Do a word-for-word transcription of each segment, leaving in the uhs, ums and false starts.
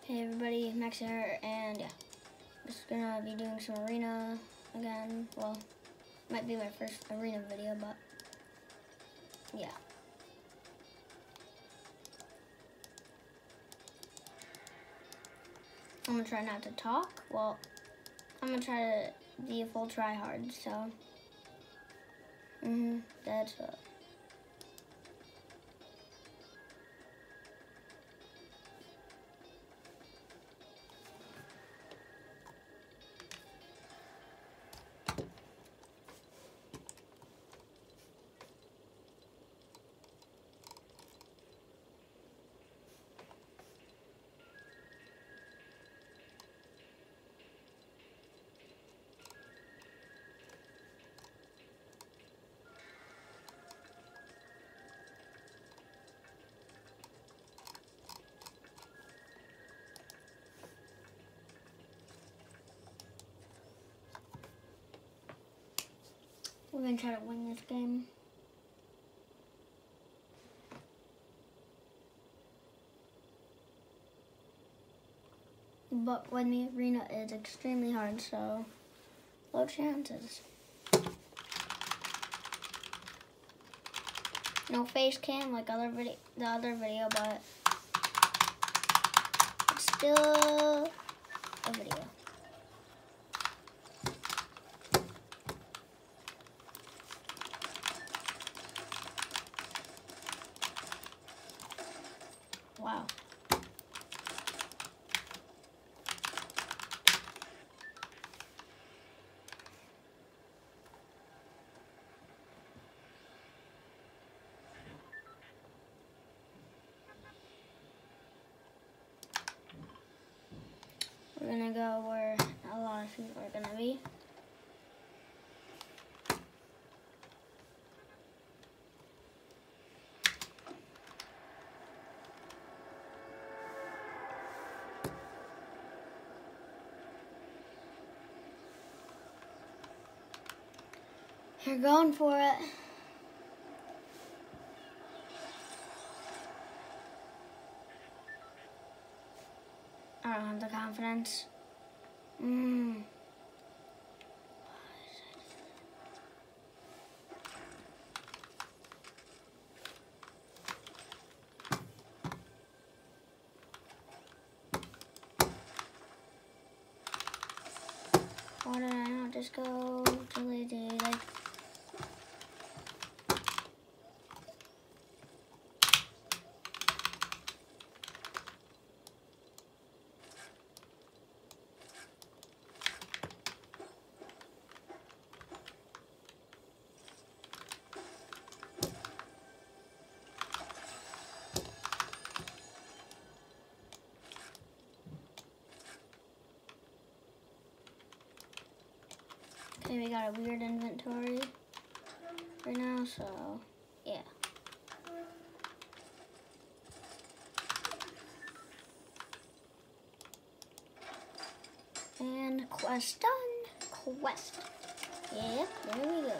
Hey everybody, Max here, and yeah, just gonna be doing some arena again. Well, might be my first arena video, but yeah. I'm gonna try not to talk. Well, I'm gonna try to be a full try hard, so. Mm-hmm, that's what. We're gonna try to win this game. But when the arena is extremely hard, so low chances. No face cam like other video, the other video, but it's still a video. Wow. We're gonna go where a lot of people are gonna be. You're going for it. I don't have the confidence. Mmm. Why did I not just go to lazy? Like, okay, we got a weird inventory right now, so yeah. And quest done. Quest. Yep, there we go.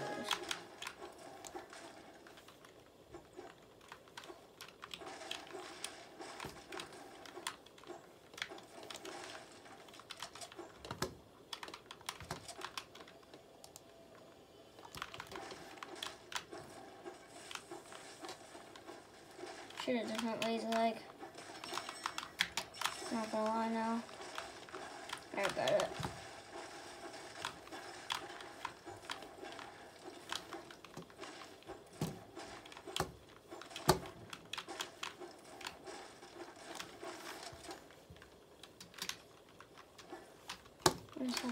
Should have just went lazy like. Not gonna lie now. I got it. What is that?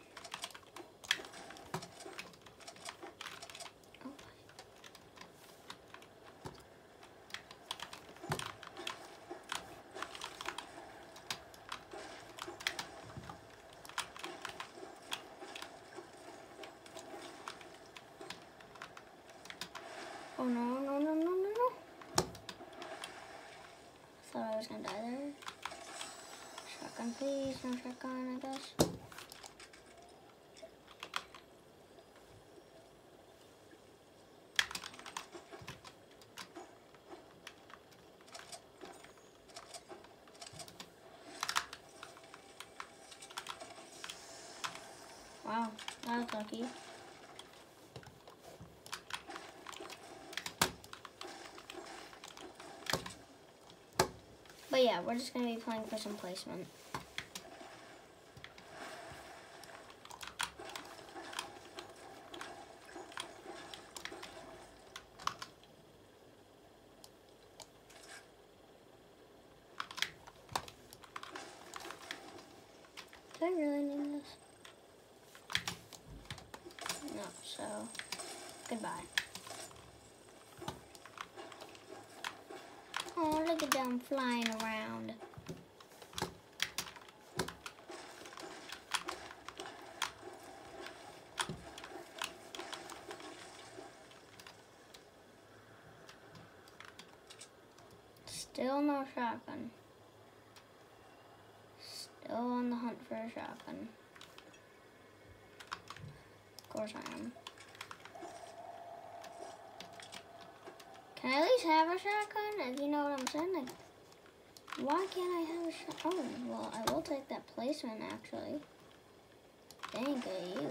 Oh no, no, no, no, no, no. Thought I was gonna die there. Shotgun, please. No shotgun, I guess. that's lucky. But yeah, we're just gonna be playing for some placement. Do I really need this? No, so goodbye. Oh, look at them flying around. Still no shotgun. Still on the hunt for a shotgun. Of course I am. Can I at least have a shotgun? If you know what I'm saying? Like, why can't I have a shot? Oh, well, I will take that placement, actually. Thank you.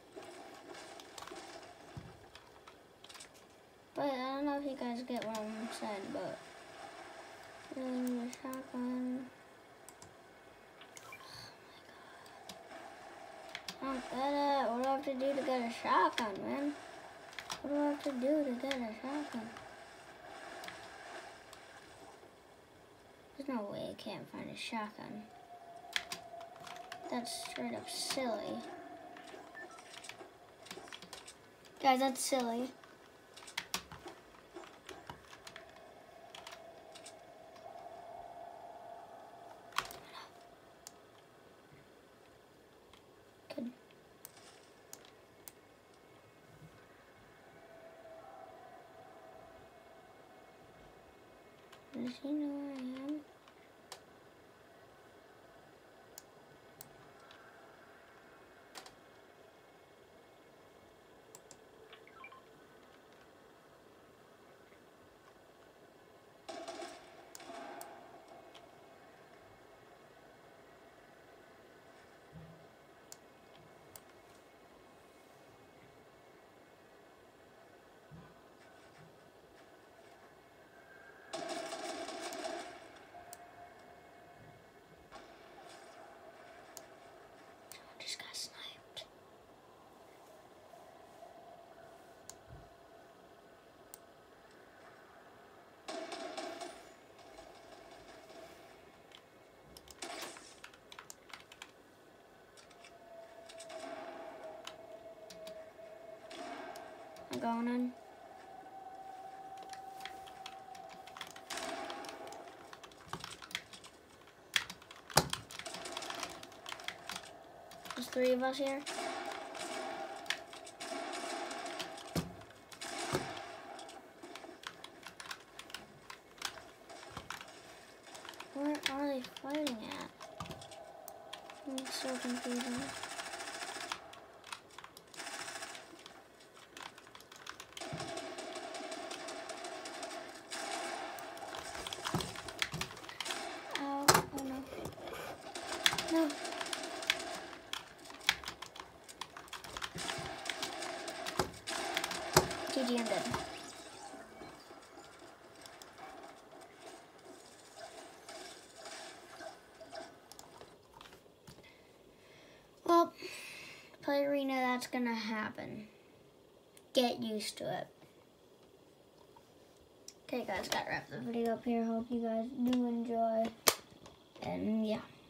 But I don't know if you guys get what I'm saying, but... Um, the shotgun... Oh my god. I don't get it. What do I have to do to get a shotgun, man? What do I have to do to get a shotgun? There's no way I can't find a shotgun. That's straight up silly. Guys, that's silly. Good. Does he know where I am? Just got sniped. I'm going in. There's three of us here. Where are they fighting at? It's so confusing. Oh, oh no. No. G G, I'm dead. Well, play arena, that's gonna happen. Get used to it. Okay guys, gotta wrap the video up here. Hope you guys do enjoy. And yeah.